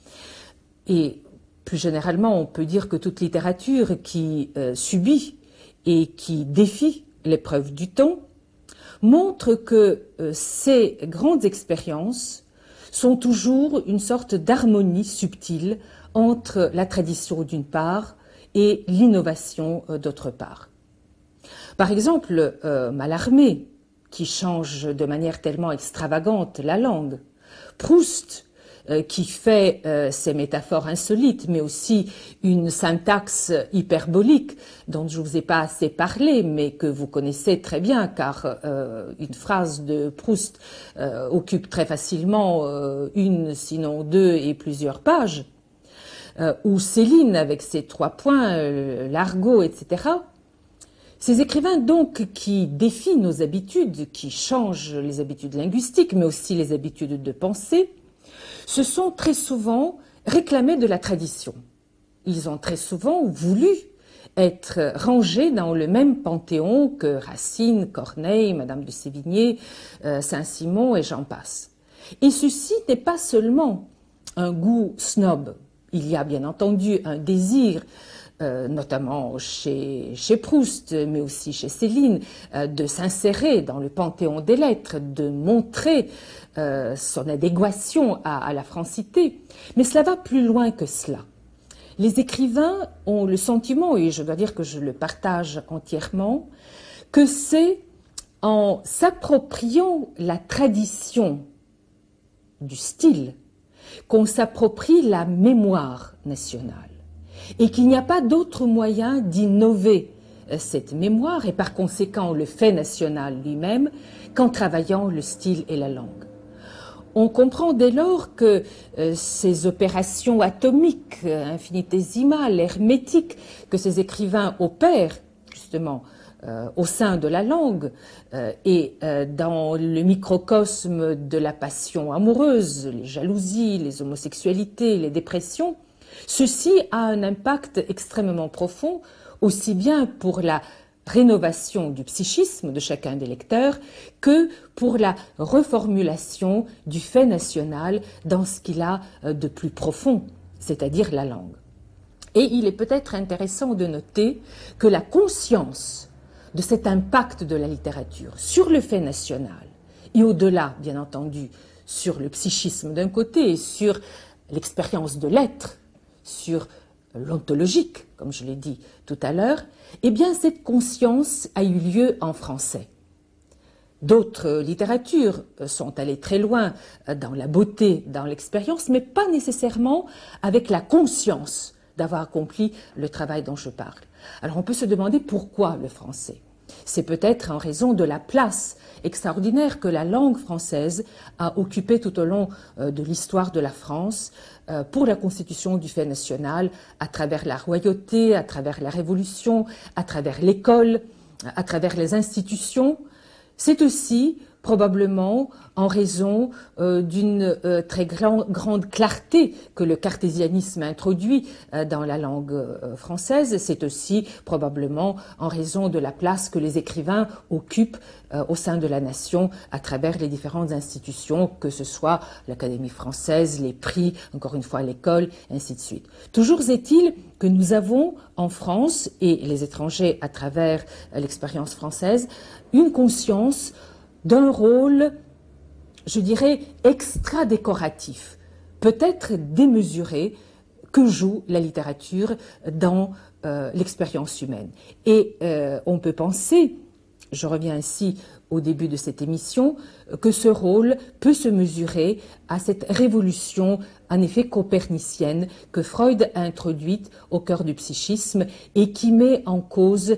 et plus généralement on peut dire que toute littérature qui subit et qui défie l'épreuve du temps, montre que ces grandes expériences sont toujours une sorte d'harmonie subtile entre la tradition d'une part et l'innovation d'autre part. Par exemple, Mallarmé, qui change de manière tellement extravagante la langue, Proust, qui fait ces métaphores insolites, mais aussi une syntaxe hyperbolique dont je ne vous ai pas assez parlé, mais que vous connaissez très bien, car une phrase de Proust occupe très facilement une, sinon deux et plusieurs pages, ou Céline avec ses 3 points, l'argot, etc. Ces écrivains donc qui défient nos habitudes, qui changent les habitudes linguistiques, mais aussi les habitudes de pensée, se sont très souvent réclamés de la tradition. Ils ont très souvent voulu être rangés dans le même panthéon que Racine, Corneille, Madame de Sévigné, Saint-Simon et j'en passe. Et ceci n'est pas seulement un goût snob. Il y a bien entendu un désir, notamment chez Proust, mais aussi chez Céline, de s'insérer dans le panthéon des lettres, de montrer son adéquation à la francité. Mais cela va plus loin que cela. Les écrivains ont le sentiment, et je dois dire que je le partage entièrement, que c'est en s'appropriant la tradition du style qu'on s'approprie la mémoire nationale et qu'il n'y a pas d'autre moyen d'innover cette mémoire et par conséquent le fait national lui-même qu'en travaillant le style et la langue. On comprend dès lors que ces opérations atomiques, infinitésimales, hermétiques que ces écrivains opèrent justement au sein de la langue et dans le microcosme de la passion amoureuse, les jalousies, les homosexualités, les dépressions, ceci a un impact extrêmement profond, aussi bien pour la rénovation du psychisme de chacun des lecteurs que pour la reformulation du fait national dans ce qu'il a de plus profond, c'est-à-dire la langue. Et il est peut-être intéressant de noter que la conscience de cet impact de la littérature sur le fait national, et au-delà, bien entendu, sur le psychisme d'un côté, et sur l'expérience de l'être, sur l'ontologique, comme je l'ai dit tout à l'heure, eh bien cette conscience a eu lieu en français. D'autres littératures sont allées très loin dans la beauté, dans l'expérience, mais pas nécessairement avec la conscience d'avoir accompli le travail dont je parle. Alors on peut se demander pourquoi le français. C'est peut-être en raison de la place extraordinaire que la langue française a occupée tout au long de l'histoire de la France pour la constitution du fait national, à travers la royauté, à travers la Révolution, à travers l'école, à travers les institutions. C'est aussi probablement en raison d'une très grande clarté que le cartésianisme introduit dans la langue française. C'est aussi probablement en raison de la place que les écrivains occupent au sein de la nation à travers les différentes institutions, que ce soit l'Académie française, les prix, encore une fois l'école, ainsi de suite. Toujours est-il que nous avons en France, et les étrangers à travers l'expérience française, une conscience d'un rôle, je dirais, extra-décoratif, peut-être démesuré, que joue la littérature dans l'expérience humaine. Et on peut penser, je reviens ainsi au début de cette émission, que ce rôle peut se mesurer à cette révolution, en effet copernicienne, que Freud a introduite au cœur du psychisme et qui met en cause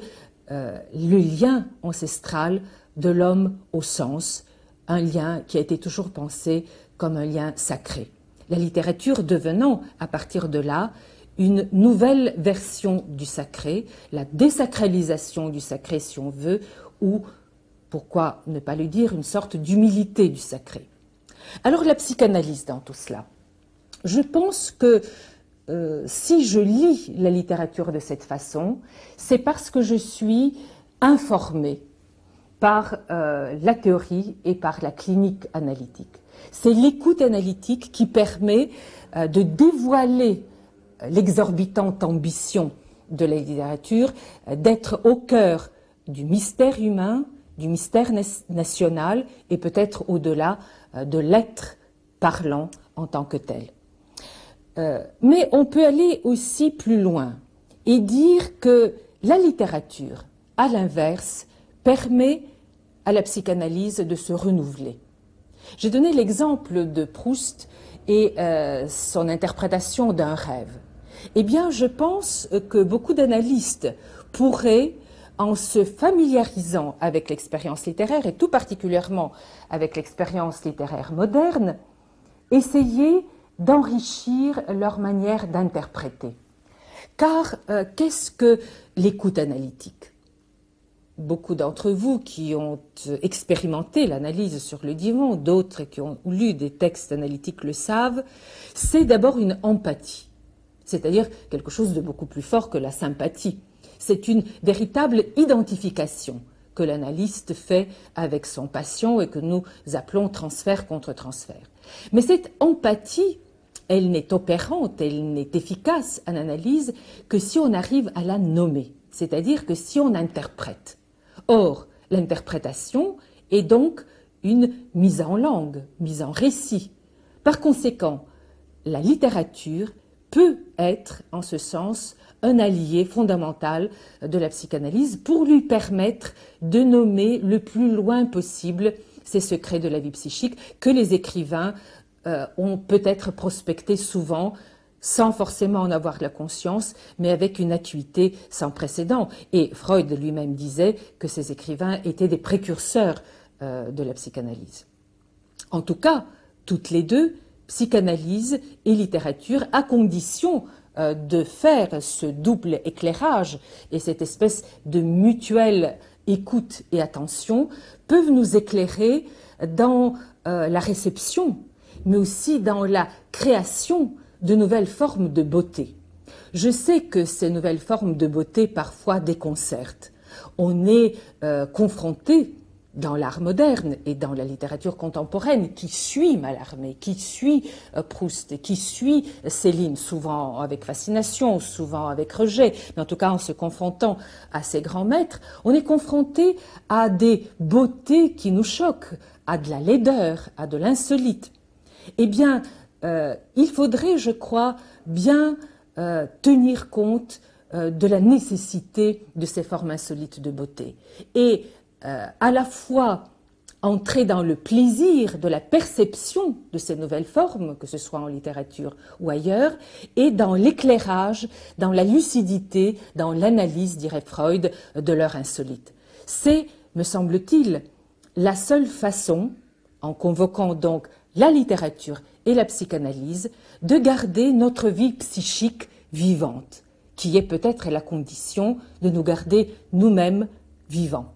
le lien ancestral de l'homme au sens, un lien qui a été toujours pensé comme un lien sacré. La littérature devenant, à partir de là, une nouvelle version du sacré, la désacralisation du sacré si on veut, ou, pourquoi ne pas le dire, une sorte d'humilité du sacré. Alors la psychanalyse dans tout cela. Je pense que si je lis la littérature de cette façon, c'est parce que je suis informée par la théorie et par la clinique analytique. C'est l'écoute analytique qui permet de dévoiler l'exorbitante ambition de la littérature, d'être au cœur du mystère humain, du mystère national et peut-être au-delà de l'être parlant en tant que tel. Mais on peut aller aussi plus loin et dire que la littérature, à l'inverse, permet à la psychanalyse de se renouveler. J'ai donné l'exemple de Proust et son interprétation d'un rêve. Eh bien, je pense que beaucoup d'analystes pourraient, en se familiarisant avec l'expérience littéraire, et tout particulièrement avec l'expérience littéraire moderne, essayer d'enrichir leur manière d'interpréter. Car qu'est-ce que l'écoute analytique ? Beaucoup d'entre vous qui ont expérimenté l'analyse sur le divan, d'autres qui ont lu des textes analytiques le savent, c'est d'abord une empathie, c'est-à-dire quelque chose de beaucoup plus fort que la sympathie. C'est une véritable identification que l'analyste fait avec son patient et que nous appelons transfert contre transfert. Mais cette empathie, elle n'est opérante, elle n'est efficace en analyse que si on arrive à la nommer, c'est-à-dire que si on interprète. Or, l'interprétation est donc une mise en langue, mise en récit. Par conséquent, la littérature peut être, en ce sens, un allié fondamental de la psychanalyse pour lui permettre de nommer le plus loin possible ces secrets de la vie psychique que les écrivains ont peut-être prospecté souvent sans forcément en avoir la conscience, mais avec une acuité sans précédent. Et Freud lui-même disait que ces écrivains étaient des précurseurs de la psychanalyse. En tout cas, toutes les deux, psychanalyse et littérature, à condition de faire ce double éclairage et cette espèce de mutuelle écoute et attention, peuvent nous éclairer dans la réception, mais aussi dans la création de nouvelles formes de beauté. Je sais que ces nouvelles formes de beauté parfois déconcertent. On est confronté dans l'art moderne et dans la littérature contemporaine qui suit Mallarmé, qui suit Proust, qui suit Céline, souvent avec fascination, souvent avec rejet, mais en tout cas en se confrontant à ses grands maîtres, on est confronté à des beautés qui nous choquent, à de la laideur, à de l'insolite. Eh bien, il faudrait, je crois, bien tenir compte de la nécessité de ces formes insolites de beauté. Et à la fois entrer dans le plaisir de la perception de ces nouvelles formes, que ce soit en littérature ou ailleurs, et dans l'éclairage, dans la lucidité, dans l'analyse, dirait Freud, de leur insolite. C'est, me semble-t-il, la seule façon, en convoquant donc la littérature et la psychanalyse, de garder notre vie psychique vivante, qui est peut-être la condition de nous garder nous-mêmes vivants.